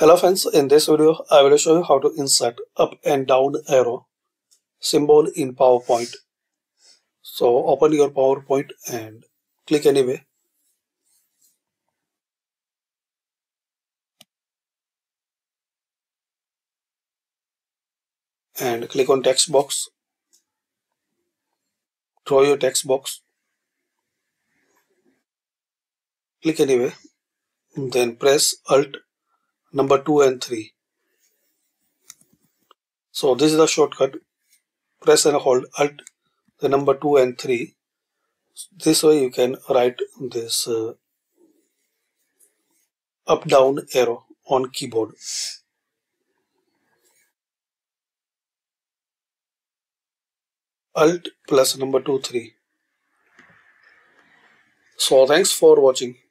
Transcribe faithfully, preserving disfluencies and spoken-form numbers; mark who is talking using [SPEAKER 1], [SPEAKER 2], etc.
[SPEAKER 1] Hello friends, in this video I will show you how to insert up and down arrow symbol in PowerPoint. So open your PowerPoint and click anyway. And click on text box. Draw your text box. Click anyway. Then press Alt number two and three. So this is the shortcut. Press and hold Alt the number two and three. This way you can write this uh, up down arrow on keyboard. Alt plus number two three. So thanks for watching.